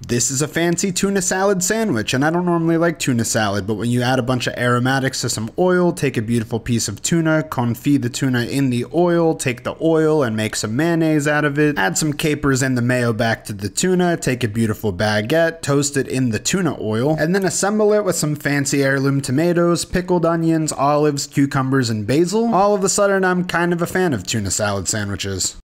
This is a fancy tuna salad sandwich, and I don't normally like tuna salad, but when you add a bunch of aromatics to some oil, take a beautiful piece of tuna, confit the tuna in the oil, take the oil and make some mayonnaise out of it, add some capers and the mayo back to the tuna, take a beautiful baguette, toast it in the tuna oil, and then assemble it with some fancy heirloom tomatoes, pickled onions, olives, cucumbers, and basil. All of a sudden, I'm kind of a fan of tuna salad sandwiches.